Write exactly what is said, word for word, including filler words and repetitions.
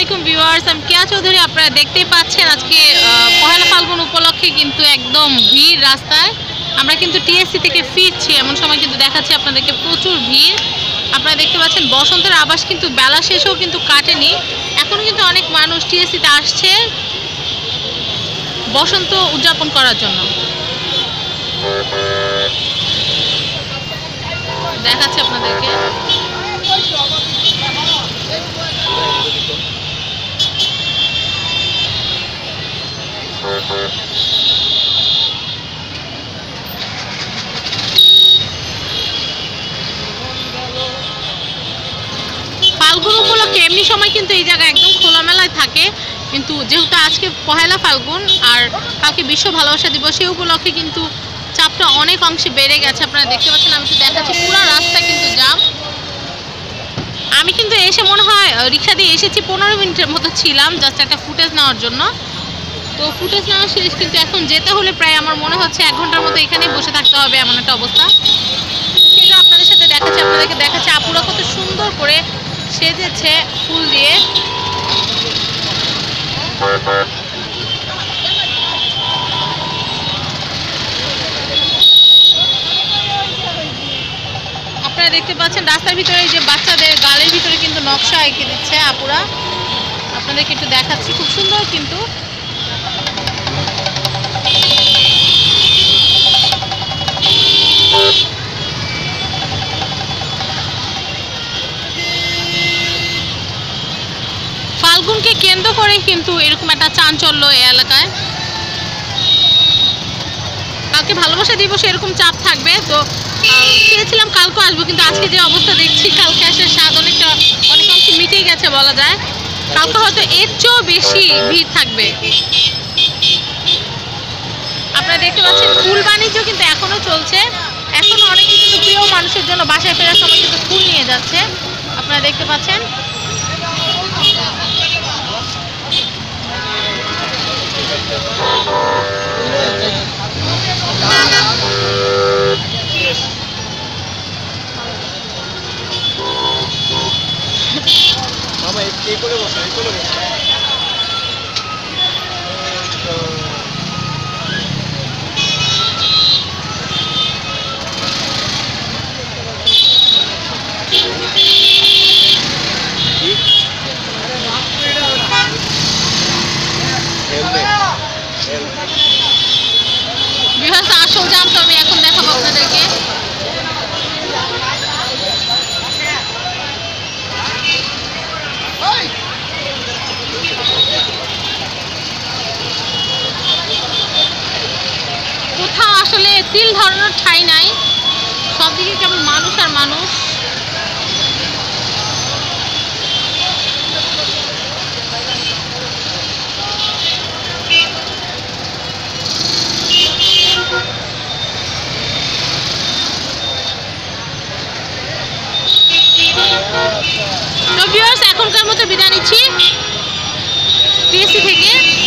আলাইকুম ভিউয়ার্স, আমি কেয়া চৌধুরী। আপনারা দেখতেই পাচ্ছেন আজকে পহেলা ফাল্গুন উপলক্ষে কিন্তু একদম ভিড় রাস্তায়। আমরা কিন্তু টিএসসি থেকে ফিরছি, এমন সময় কিন্তু দেখাচ্ছি আপনাদেরকে প্রচুর ভিড়। আপনারা দেখতে পাচ্ছেন বসন্তের আবাস কিন্তু বেলা শেষেও কিন্তু কাটেনি, এখনও কিন্তু অনেক মানুষ টিএসসিতে আসছে বসন্ত উদযাপন করার জন্য। দেখাচ্ছি আপনাদেরকে। ফাল্গুন উপলক্ষে এমনি সময় কিন্তু এই জায়গা একদম খোলামেলায় থাকে, কিন্তু যেহেতু আজকে পহেলা ফাল্গুন আর কালকে বিশ্ব ভালোবাসা দিবস, সেই উপলক্ষে কিন্তু চাপটা অনেক অংশে বেড়ে গেছে। আপনারা দেখতে পাচ্ছেন, আমি তো দেখাচ্ছি পুরো রাস্তা কিন্তু জাম। আমি কিন্তু এসে মনে হয় রিক্সা দিয়ে এসেছি, পনেরো মিনিটের মতো ছিলাম জাস্ট একটা ফুটেজ নেওয়ার জন্য। তো ফুটেজ নেওয়া শেষ, কিন্তু এখন যেতে হলে প্রায় আমার মনে হচ্ছে এক ঘন্টার মতো এখানেই বসে থাকতে হবে, এমন একটা অবস্থা। সেটা আপনাদের সাথে দেখাচ্ছি, আপনাদেরকে দেখাচ্ছি আপুরা কত সুন্দর করে সেজেছে ফুল দিয়ে। আপনারা দেখতে পাচ্ছেন রাস্তার ভিতরে যে বাচ্চাদের গালের ভিতরে কিন্তু নকশা এঁকে দিচ্ছে আপুরা। আপনাদেরকে একটু দেখাচ্ছি, খুব সুন্দর কিন্তু। ফাল্গুনকে কেন্দ্র করে কিন্তু এরকম একটা চাঞ্চল্য এই এলাকায়। কালকে ভালোবাসা দিবসে এরকম চাপ থাকবে, তো চেয়েছিলাম কালকে আসবো, কিন্তু আজকে যে অবস্থা দেখছি কালকে আসার স্বাদ অনেকটা অনেক অংশে মিটেই গেছে বলা যায়। কালকে হয়তো এর চেয়েও বেশি ভিড় থাকবে। আপনারা দেখতে পাচ্ছেন ফুল বাণিজ্য কিন্তু এখনো চলছে, এখনো অনেকে কিন্তু প্রিয় মানুষের জন্য বাসায় ফেরার সময় কিন্তু ফুল নিয়ে যাচ্ছে। আপনারা দেখতে পাচ্ছেন। আসল জাম তো আমি এখন দেখাবো আপনাদেরকে। কোথাও আসলে তিল ধরানোর ঠাঁই নাই, সব দিকে কেবল মানুষ আর মানুষ। তো ভিউয়ার্স, এখনকার মতো বিদায় নিচ্ছি টিএসসি থেকে।